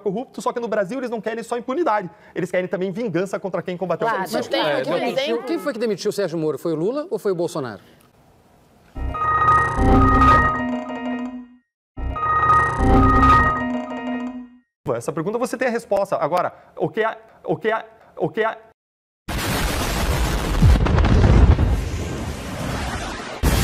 corrupto, só que no Brasil eles não querem só impunidade, eles querem também vingança contra quem combateu a corrupção. Mas quem foi que demitiu o Sérgio Moro? Foi o Lula ou foi o Bolsonaro? Essa pergunta você tem a resposta. Agora, o que é